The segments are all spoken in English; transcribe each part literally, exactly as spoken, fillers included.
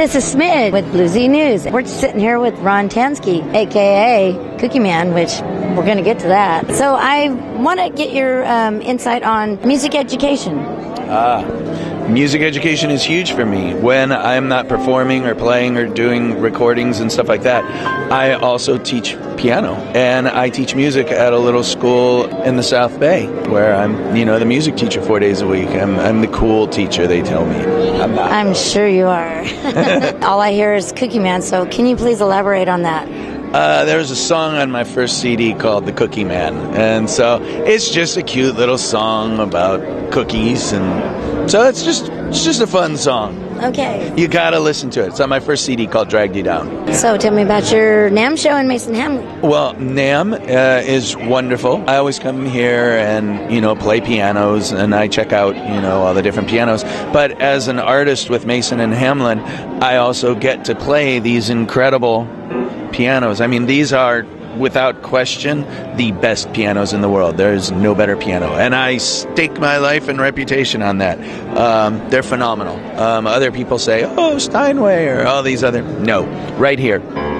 This is Smid with Bluesy News. We're sitting here with Ron Tansky, a k a. Cookie Man, which we're going to get to that. So I want to get your um, insight on music education. Ah, music education is huge for me. When I'm not performing or playing or doing recordings and stuff like that, I also teach piano. And I teach music at a little school in the South Bay where I'm, you know, the music teacher four days a week. I'm, I'm the cool teacher, they tell me. I'm not. I'm sure you are. All I hear is Cookie Man, so can you please elaborate on that? Uh, there was a song on my first C D called The Cookie Man, and so it's just a cute little song about cookies, and so it's just it's just a fun song. Okay. You gotta listen to it. It's on my first C D called Dragged You Down. So tell me about your NAMM show in Mason Hamlet. Well, NAMM uh, is wonderful. I always come here and, you know, play pianos, and I check out, you know, all the different pianos. But as an artist with Mason and Hamlin, I also get to play these incredible pianos. I mean, these are, without question, the best pianos in the world. There's no better piano. And I stake my life and reputation on that. Um, they're phenomenal. Um, other people say, oh, Steinway, or all these other... No, right here.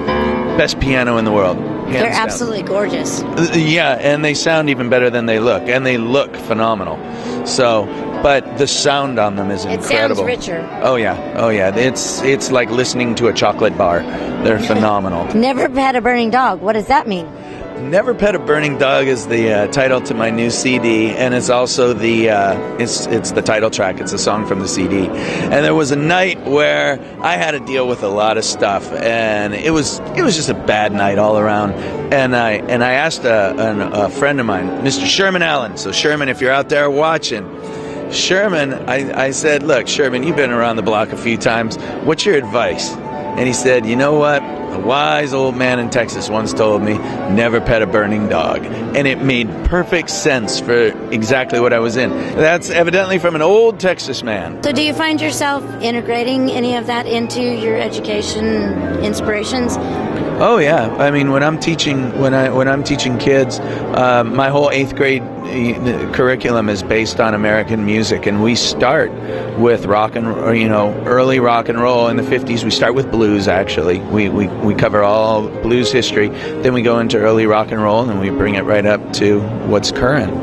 Best piano in the world. They're absolutely gorgeous. Yeah, and they sound even better than they look. And they look phenomenal. So... But the sound on them is incredible. It sounds richer. Oh yeah, oh yeah. It's it's like listening to a chocolate bar. They're phenomenal. Never Pet a Burning Dog. What does that mean? Never Pet a Burning Dog is the uh, title to my new C D, and it's also the uh, it's it's the title track. It's a song from the C D. And there was a night where I had to deal with a lot of stuff, and it was it was just a bad night all around. And I and I asked a, an, a friend of mine, Mister Sherman Allen. So Sherman, if you're out there watching. Sherman, I, I said, look, Sherman, you've been around the block a few times. What's your advice? And he said, you know what? A wise old man in Texas once told me, never pet a burning dog. And it made perfect sense for exactly what I was in. That's evidently from an old Texas man. So do you find yourself integrating any of that into your education inspirations? Oh yeah, I mean when I'm teaching when I when I'm teaching kids, uh, my whole eighth grade curriculum is based on American music, and we start with rock and or, you know early rock and roll in the fifties. We start with blues. Actually, we, we we cover all blues history. Then we go into early rock and roll, and we bring it right up to what's current.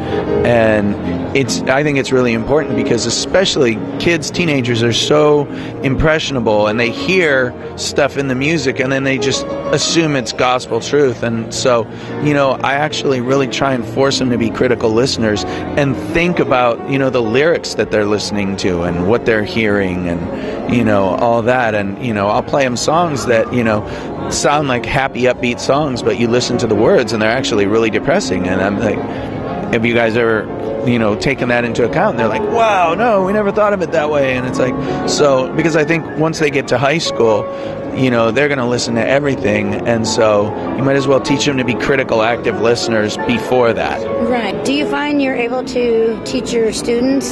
And it's I think it's really important because especially kids, teenagers are so impressionable, and they hear stuff in the music, and then they just assume it's gospel truth. And so, you know, I actually really try and force them to be critical listeners and think about, you know, the lyrics that they're listening to and what they're hearing and, you know, all that. And, you know, I'll play them songs that, you know, sound like happy, upbeat songs, but you listen to the words and they're actually really depressing. And I'm like, have you guys ever, you know, taken that into account? And they're like, wow, no, we never thought of it that way. And it's like, so, because I think once they get to high school, you know, they're going to listen to everything. And so you might as well teach them to be critical, active listeners before that. Right. Do you find you're able to teach your students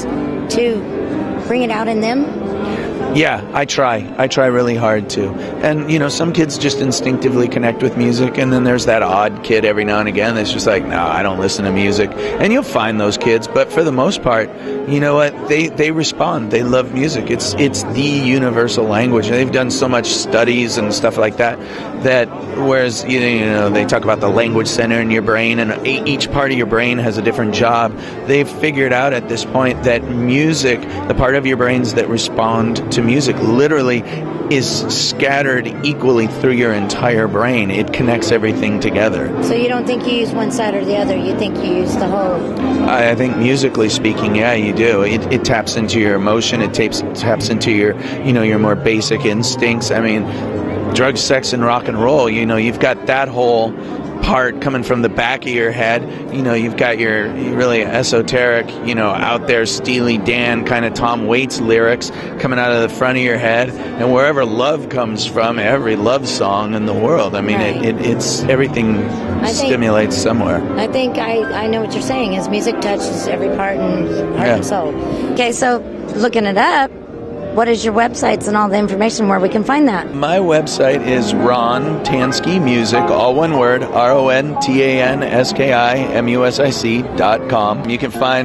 to bring it out in them? Yeah, I try. I try really hard to. And, you know, some kids just instinctively connect with music, and then there's that odd kid every now and again that's just like, no, I don't listen to music. And you'll find those kids, but for the most part, you know what, they, they respond. They love music. It's it's the universal language. They've done so much studies and stuff like that, that whereas, you know, they talk about the language center in your brain, and each part of your brain has a different job. They've figured out at this point that music, the part of your brains that respond to music, literally is scattered equally through your entire brain. It connects everything together. So you don't think you use one side or the other, you think you use the whole? I think musically speaking, yeah, you do. It, it taps into your emotion, it taps, taps into your, you know, your more basic instincts. I mean, drugs, sex, and rock and roll, you know, you've got that whole part coming from the back of your head. You know, you've got your really esoteric, you know, out there Steely Dan kind of Tom Waits lyrics coming out of the front of your head, and wherever love comes from, every love song in the world. I mean, right. it, it, it's everything I stimulates think, somewhere. I think I, I know what you're saying is music touches every part and heart yeah. and soul. Okay, so looking it up, what is your websites and all the information where we can find that? My website is Ron Tansky Music, all one word, R O N T A N S K I M U S I C dot com. You can find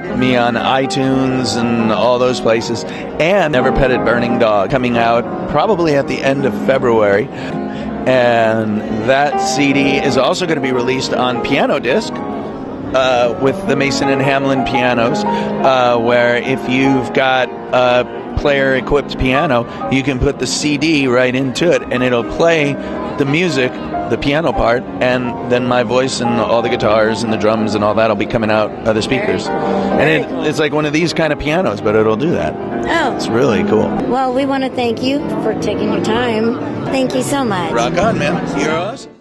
me on iTunes and all those places. And Never Petted Burning Dog coming out probably at the end of February. And that C D is also going to be released on piano disc uh, with the Mason and Hamlin pianos, uh, where if you've got a player-equipped piano, you can put the C D right into it, and it'll play the music, the piano part, and then my voice and all the guitars and the drums and all that will be coming out of the speakers. And it, it's like one of these kind of pianos, but it'll do that. Oh. It's really cool. Well, we want to thank you for taking your time. Thank you so much. Rock on, man. Heroes.